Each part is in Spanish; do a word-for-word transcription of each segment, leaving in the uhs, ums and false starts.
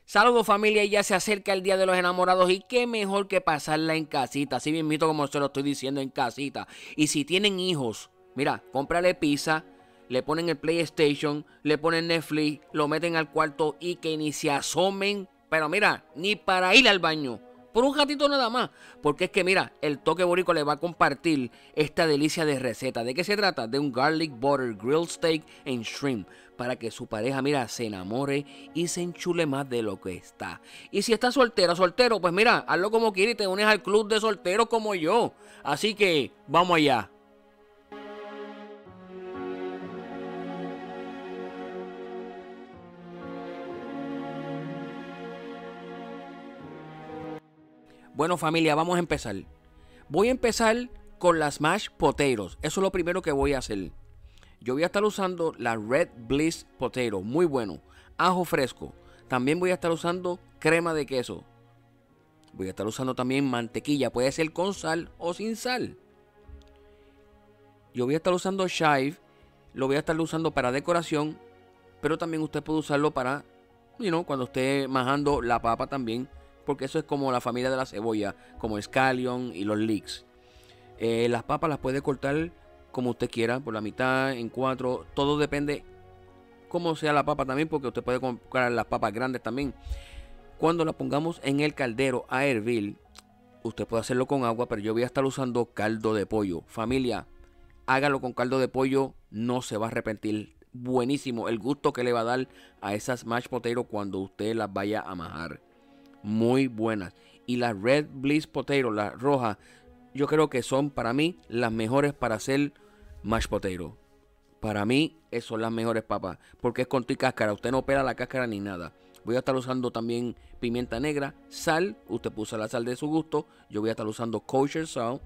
Saludos familia, y ya se acerca el Día de los Enamorados y qué mejor que pasarla en casita, así mismito como se lo estoy diciendo, en casita. Y si tienen hijos, mira, cómprale pizza, le ponen el PlayStation, le ponen Netflix, lo meten al cuarto y que ni se asomen, pero mira, ni para ir al baño. Por un ratito nada más, porque es que mira, el Toque Boricua le va a compartir esta delicia de receta. ¿De qué se trata? De un garlic butter grilled steak and shrimp, para que su pareja, mira, se enamore y se enchule más de lo que está. Y si estás soltera, soltero, pues mira, hazlo como quieras y te unes al club de solteros como yo. Así que, vamos allá. Bueno familia, vamos a empezar. Voy a empezar con las mashed potatoes. Eso es lo primero que voy a hacer. Yo voy a estar usando la Red Bliss Potato, muy bueno. Ajo fresco. También voy a estar usando crema de queso. Voy a estar usando también mantequilla, puede ser con sal o sin sal. Yo voy a estar usando chive, lo voy a estar usando para decoración, pero también usted puede usarlo para, you know, cuando esté majando la papa también, porque eso es como la familia de la cebolla, como el scallion y los leeks. Eh, las papas las puede cortar como usted quiera, por la mitad, en cuatro, todo depende cómo sea la papa también, porque usted puede comprar las papas grandes también. Cuando la pongamos en el caldero a hervir, usted puede hacerlo con agua, pero yo voy a estar usando caldo de pollo. Familia, hágalo con caldo de pollo, no se va a arrepentir. Buenísimo el gusto que le va a dar a esas mashed potatoes cuando usted las vaya a majar. Muy buenas. Y las Red Bliss Potato, las rojas, yo creo que son para mí las mejores para hacer mashed potato. Para mí son las mejores papas, porque es con tu cáscara, usted no pela la cáscara ni nada. Voy a estar usando también pimienta negra, sal, usted puso la sal de su gusto. Yo voy a estar usando kosher salt.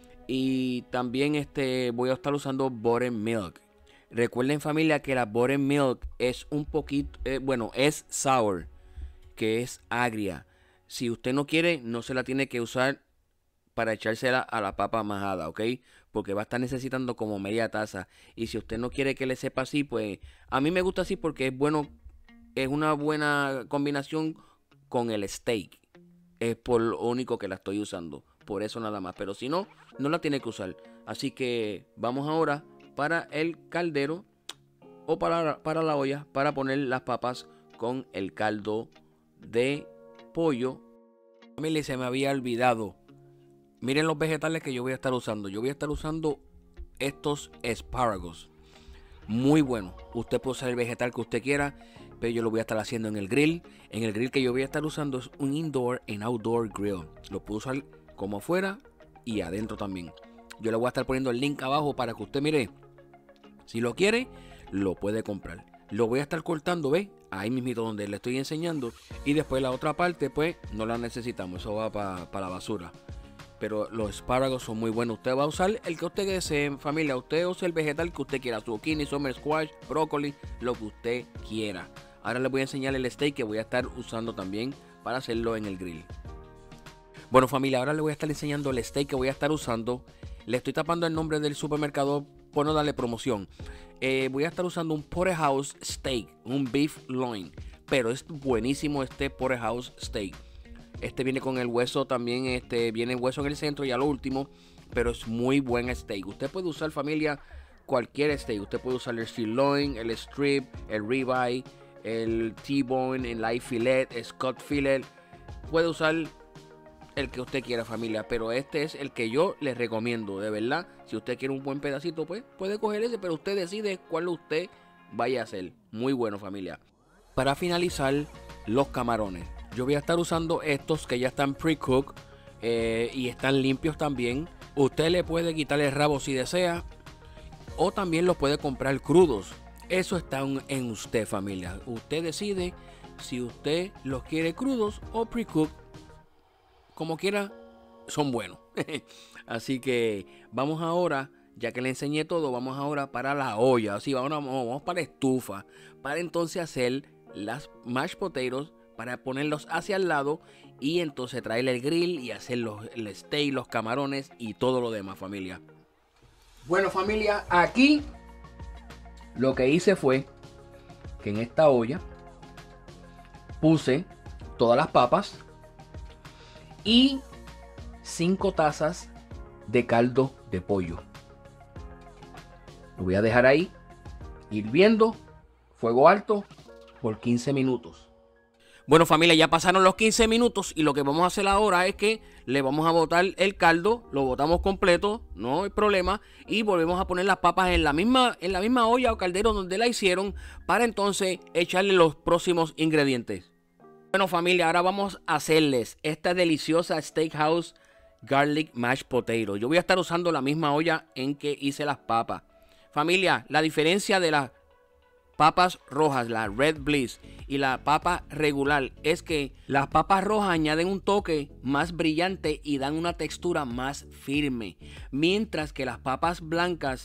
Y también este, voy a estar usando buttermilk. Recuerden familia que la buttermilk es un poquito, eh, bueno, es sour, que es agria. Si usted no quiere, no se la tiene que usar para echársela a la papa majada, ¿ok? Porque va a estar necesitando como media taza. Y si usted no quiere que le sepa así, pues a mí me gusta así porque es bueno, es una buena combinación con el steak. Es por lo único que la estoy usando, por eso nada más. Pero si no, no la tiene que usar. Así que vamos ahora para el caldero o para, para la olla para poner las papas con el caldo de pollo. Familia, se me había olvidado. Miren los vegetales que yo voy a estar usando. Yo voy a estar usando estos espárragos. Muy bueno. Usted puede usar el vegetal que usted quiera, pero yo lo voy a estar haciendo en el grill. En el grill que yo voy a estar usando es un indoor and outdoor grill. Lo puedo usar como afuera y adentro también. Yo le voy a estar poniendo el link abajo para que usted mire. Si lo quiere, lo puede comprar. Lo voy a estar cortando, ¿ve? Ahí mismito donde le estoy enseñando. Y después la otra parte, pues, no la necesitamos. Eso va para pa la basura. Pero los espárragos son muy buenos. Usted va a usar el que usted desee, familia. Usted usa el vegetal que usted quiera. Zucchini, summer squash, brócoli, lo que usted quiera. Ahora les voy a enseñar el steak que voy a estar usando también para hacerlo en el grill. Bueno familia, ahora les voy a estar enseñando el steak que voy a estar usando. Le estoy tapando el nombre del supermercado por no darle promoción. Eh, voy a estar usando un porterhouse steak, un beef loin. Pero es buenísimo este porterhouse steak. Este viene con el hueso también, este viene el hueso en el centro y a lo último, pero es muy buen steak. Usted puede usar, familia, cualquier steak. Usted puede usar el sirloin, el strip, el ribeye, el T-bone, el light filet, el Scott filet. Puede usar el que usted quiera, familia, pero este es el que yo les recomiendo, de verdad. Si usted quiere un buen pedacito, pues puede coger ese, pero usted decide cuál usted vaya a hacer. Muy bueno, familia. Para finalizar, los camarones. Yo voy a estar usando estos que ya están pre-cooked eh, y están limpios también. Usted le puede quitar el rabo si desea, o también los puede comprar crudos. Eso está en usted, familia. Usted decide si usted los quiere crudos o pre-cooked. Como quiera, son buenos. Así que vamos ahora, ya que le enseñé todo, vamos ahora para la olla. Así, vamos, vamos para la estufa, para entonces hacer las mashed potatoes, para ponerlos hacia el lado y entonces traerle el grill y hacer los, el steak, los camarones y todo lo demás, familia. Bueno, familia, aquí lo que hice fue que en esta olla puse todas las papas y cinco tazas de caldo de pollo. Lo voy a dejar ahí hirviendo, fuego alto, por quince minutos. Bueno, familia, ya pasaron los quince minutos y lo que vamos a hacer ahora es que le vamos a botar el caldo, lo botamos completo, no hay problema, y volvemos a poner las papas en la misma, en la misma olla o caldero donde la hicieron para entonces echarle los próximos ingredientes. Bueno, familia, ahora vamos a hacerles esta deliciosa Steakhouse Garlic Mashed Potato. Yo voy a estar usando la misma olla en que hice las papas. Familia, la diferencia de las papas rojas, la Red Bliss, y la papa regular es que las papas rojas añaden un toque más brillante y dan una textura más firme, mientras que las papas blancas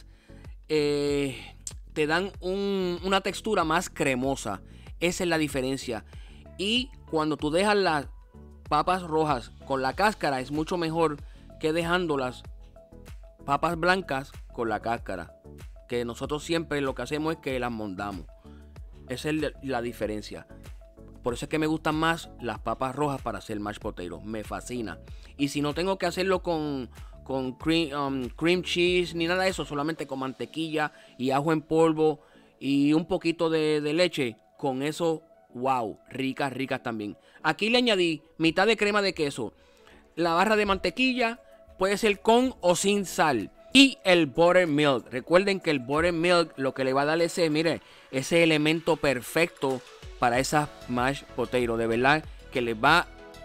eh, te dan un, una textura más cremosa. Esa es la diferencia. Y cuando tú dejas las papas rojas con la cáscara es mucho mejor que dejando las papas blancas con la cáscara, que nosotros siempre lo que hacemos es que las mondamos. Esa es la diferencia. Por eso es que me gustan más las papas rojas para hacer mashed potatoes. Me fascina. Y si no tengo que hacerlo con, con cream, um, cream cheese ni nada de eso, solamente con mantequilla y ajo en polvo y un poquito de, de leche, con eso, wow, ricas, ricas también. Aquí le añadí mitad de crema de queso, la barra de mantequilla, puede ser con o sin sal. Y el buttermilk. Recuerden que el buttermilk lo que le va a dar ese, mire, ese elemento perfecto para esas mashed potatoes. De verdad que le va...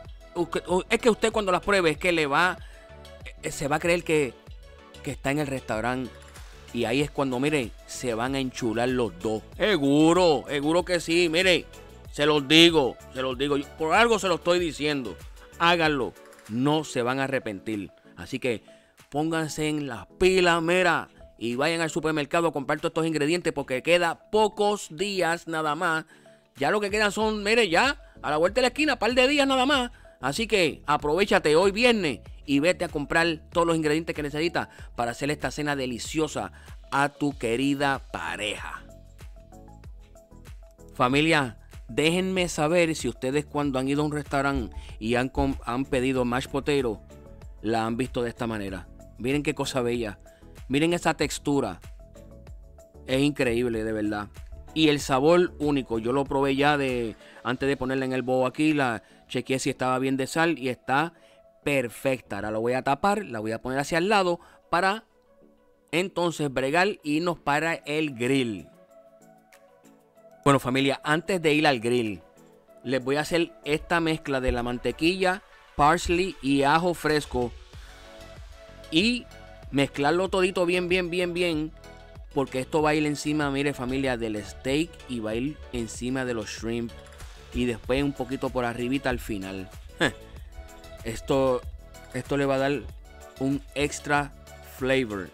Es que usted cuando las pruebe es que le va... Se va a creer que, que está en el restaurante. Y ahí es cuando, mire, se van a enchular los dos. Seguro, seguro que sí. Mire, se los digo, se los digo. Por algo se lo estoy diciendo. Háganlo. No se van a arrepentir. Así que pónganse en las pilas, mira, y vayan al supermercado a comprar todos estos ingredientes porque queda pocos días nada más. Ya lo que quedan son, mire, ya a la vuelta de la esquina, par de días nada más. Así que aprovéchate hoy viernes y vete a comprar todos los ingredientes que necesitas para hacer esta cena deliciosa a tu querida pareja. Familia, déjenme saber si ustedes cuando han ido a un restaurante y han, han pedido mashed potato, la han visto de esta manera. Miren qué cosa bella. Miren esa textura. Es increíble, de verdad. Y el sabor único. Yo lo probé ya de antes de ponerla en el bowl aquí. La chequeé si estaba bien de sal y está perfecta. Ahora lo voy a tapar. La voy a poner hacia el lado para entonces bregar y irnos para el grill. Bueno, familia, antes de ir al grill, les voy a hacer esta mezcla de la mantequilla, parsley y ajo fresco. Y mezclarlo todito bien, bien, bien, bien. Porque esto va a ir encima, mire familia, del steak. Y va a ir encima de los shrimp. Y después un poquito por arribita al final. Esto, esto le va a dar un extra flavor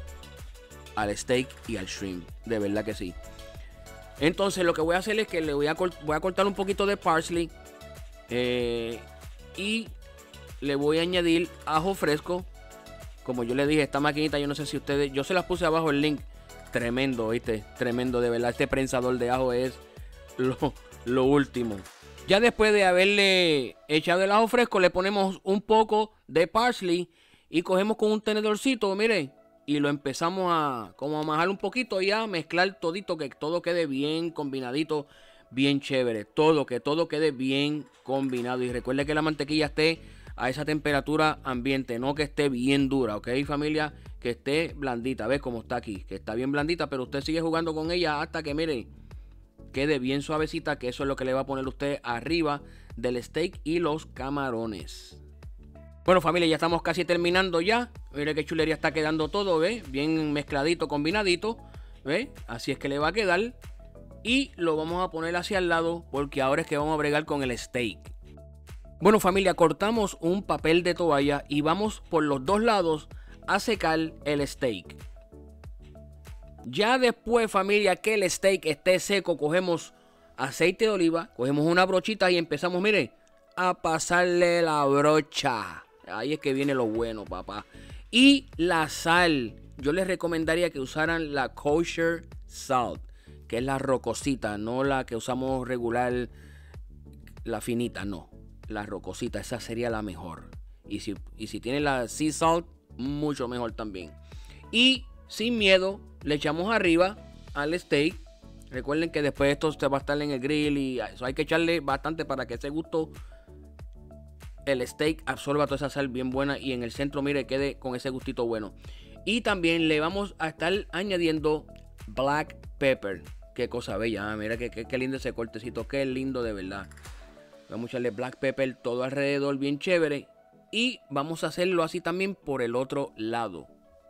al steak y al shrimp. De verdad que sí. Entonces lo que voy a hacer es que le voy a, voy a cortar un poquito de parsley. Eh, y le voy a añadir ajo fresco. Como yo le dije, esta maquinita, yo no sé si ustedes... Yo se las puse abajo el link. Tremendo, ¿viste? Tremendo, de verdad. Este prensador de ajo es lo, lo último. Ya después de haberle echado el ajo fresco, le ponemos un poco de parsley. Y cogemos con un tenedorcito, mire. Y lo empezamos a... Como a majar un poquito y a mezclar todito. Que todo quede bien combinadito. Bien chévere. Todo, que todo quede bien combinado. Y recuerde que la mantequilla esté a esa temperatura ambiente, no que esté bien dura, ¿ok, familia? Que esté blandita, ¿ves cómo está aquí? Que está bien blandita, pero usted sigue jugando con ella hasta que, mire, quede bien suavecita, que eso es lo que le va a poner usted arriba del steak y los camarones. Bueno, familia, ya estamos casi terminando ya. Mire qué chulería está quedando todo, ¿ves? Bien mezcladito, combinadito, ¿ves? Así es que le va a quedar. Y lo vamos a poner hacia el lado porque ahora es que vamos a bregar con el steak. Bueno, familia, cortamos un papel de toalla y vamos por los dos lados a secar el steak. Ya después, familia, que el steak esté seco, cogemos aceite de oliva, cogemos una brochita y empezamos, mire, a pasarle la brocha. Ahí es que viene lo bueno, papá. Y la sal. Yo les recomendaría que usaran la kosher salt, que es la rocosita, no la que usamos regular. la finita, no. La rocosita, esa sería la mejor. Y si, y si tiene la sea salt, mucho mejor también. Y sin miedo, le echamos arriba al steak. Recuerden que después esto se va a estar en el grill y eso hay que echarle bastante para que ese gusto, el steak absorba toda esa sal bien buena y en el centro, mire, quede con ese gustito bueno. Y también le vamos a estar añadiendo black pepper. Qué cosa bella, ¿eh? Mira qué, qué, qué lindo ese cortecito, qué lindo de verdad. Vamos a echarle black pepper todo alrededor, bien chévere. Y vamos a hacerlo así también por el otro lado.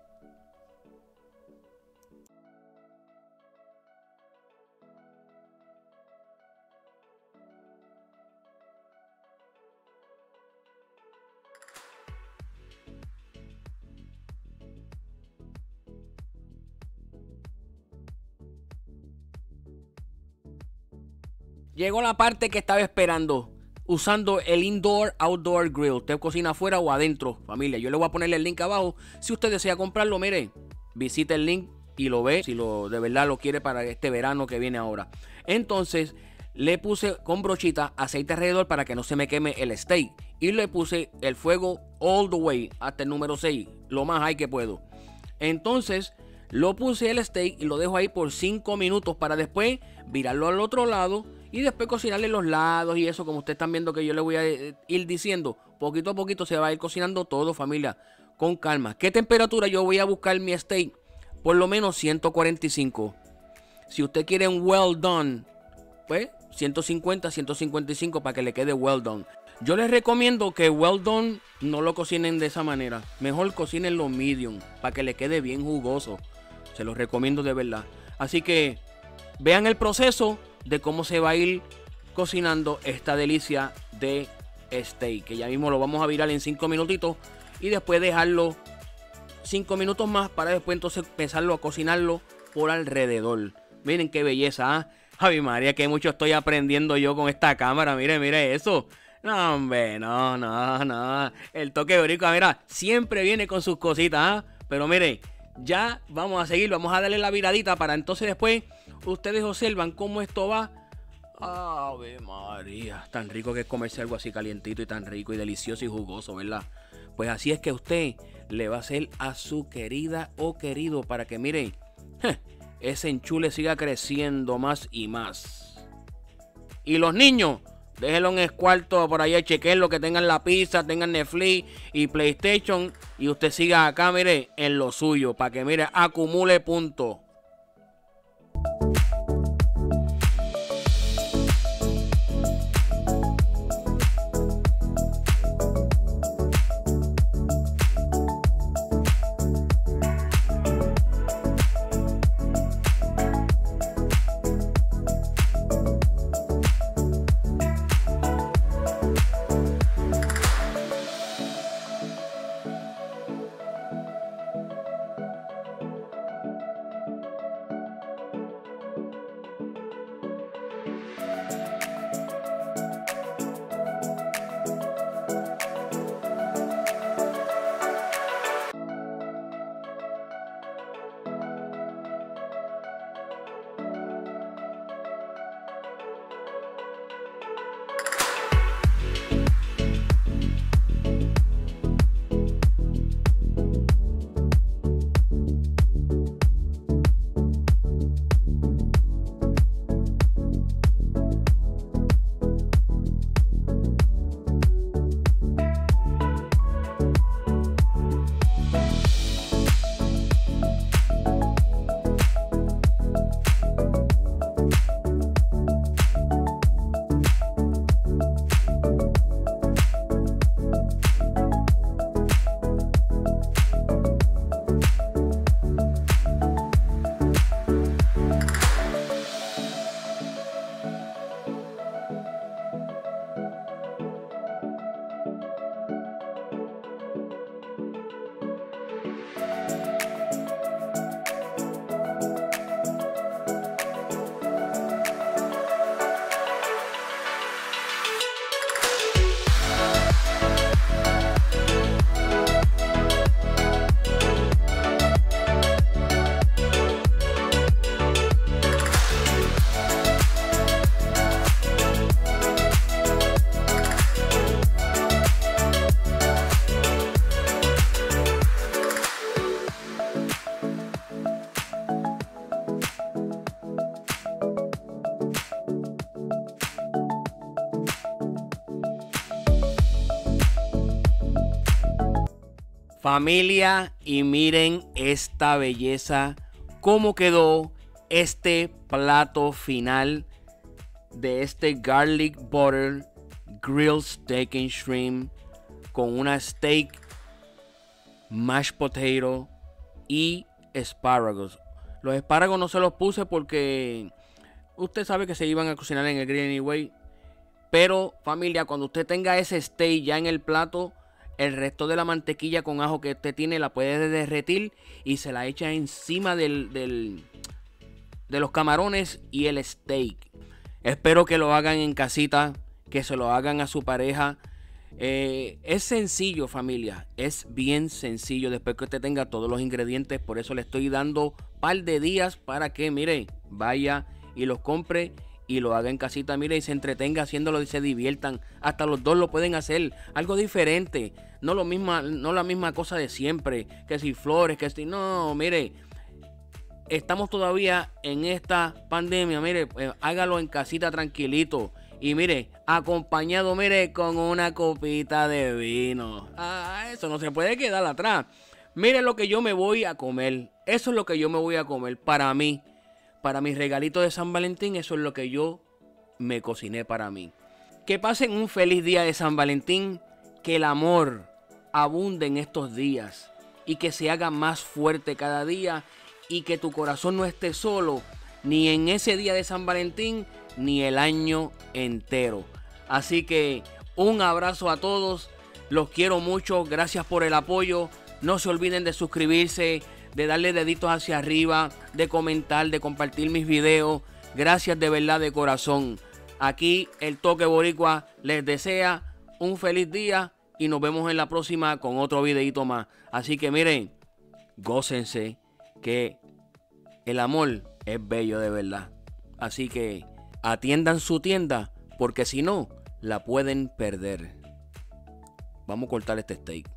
Llegó la parte que estaba esperando. Usando el Indoor Outdoor Grill. Usted cocina afuera o adentro, familia. Yo le voy a poner el link abajo. Si usted desea comprarlo, mire, visite el link y lo ve. Si lo de verdad lo quiere para este verano que viene ahora. Entonces, le puse con brochita aceite alrededor para que no se me queme el steak. Y le puse el fuego all the way hasta el número seis. Lo más high que puedo. Entonces, lo puse el steak y lo dejo ahí por cinco minutos para después virarlo al otro lado. Y después cocinarle los lados y eso, como ustedes están viendo que yo les voy a ir diciendo. Poquito a poquito se va a ir cocinando todo, familia. Con calma. ¿Qué temperatura yo voy a buscar mi steak? Por lo menos ciento cuarenta y cinco. Si usted quiere un well done, pues ciento cincuenta, ciento cincuenta y cinco para que le quede well done. Yo les recomiendo que well done no lo cocinen de esa manera. Mejor cocinen lo medium para que le quede bien jugoso. Se los recomiendo de verdad. Así que vean el proceso de cómo se va a ir cocinando esta delicia de steak, que ya mismo lo vamos a virar en cinco minutitos y después dejarlo cinco minutos más para después entonces empezarlo a cocinarlo por alrededor. Miren qué belleza, ¿eh? Javi María, que mucho estoy aprendiendo yo con esta cámara. Mire, mire eso. No, hombre, no, no, no. El toque boricua, mira, siempre viene con sus cositas, ¿eh? Pero mire, ya vamos a seguir, vamos a darle la viradita para entonces después ustedes observan cómo esto va. Ave María, tan rico que es comerse algo así calientito y tan rico y delicioso y jugoso, ¿verdad? Pues así es que usted le va a hacer a su querida o querido para que, mire, ese enchule siga creciendo más y más. Y los niños, déjenlo en el cuarto por allá, chequen lo que tengan la pizza, tengan Netflix y PlayStation. Y usted siga acá, mire, en lo suyo, para que, mire, acumule puntos. Familia, y miren esta belleza, cómo quedó este plato final de este garlic butter grilled steak and shrimp con una steak, mashed potato y espárragos. Los espárragos no se los puse porque usted sabe que se iban a cocinar en el grill anyway. Pero familia, cuando usted tenga ese steak ya en el plato, el resto de la mantequilla con ajo que usted tiene la puede derretir y se la echa encima del, del, de los camarones y el steak. Espero que lo hagan en casita, que se lo hagan a su pareja. Eh, es sencillo, familia, es bien sencillo después que usted tenga todos los ingredientes. Por eso le estoy dando un par de días para que, mire, vaya y los compre y lo haga en casita, mire, y se entretenga haciéndolo y se diviertan. Hasta los dos lo pueden hacer, algo diferente, no lo misma, no la misma cosa de siempre, que si flores, que si no, mire, estamos todavía en esta pandemia, mire, eh, hágalo en casita tranquilito. Y mire, acompañado, mire, con una copita de vino. Ah, eso no se puede quedar atrás. Mire lo que yo me voy a comer. Eso es lo que yo me voy a comer para mí. Para mis regalitos de San Valentín, eso es lo que yo me cociné para mí. Que pasen un feliz día de San Valentín. Que el amor abunde en estos días. Y que se haga más fuerte cada día. Y que tu corazón no esté solo. Ni en ese día de San Valentín, ni el año entero. Así que un abrazo a todos. Los quiero mucho. Gracias por el apoyo. No se olviden de suscribirse, de darle deditos hacia arriba, de comentar, de compartir mis videos. Gracias de verdad de corazón. Aquí el Toque Boricua les desea un feliz día y nos vemos en la próxima con otro videito más. Así que miren, gócense, que el amor es bello de verdad. Así que atiendan su tienda porque si no, la pueden perder. Vamos a cortar este steak.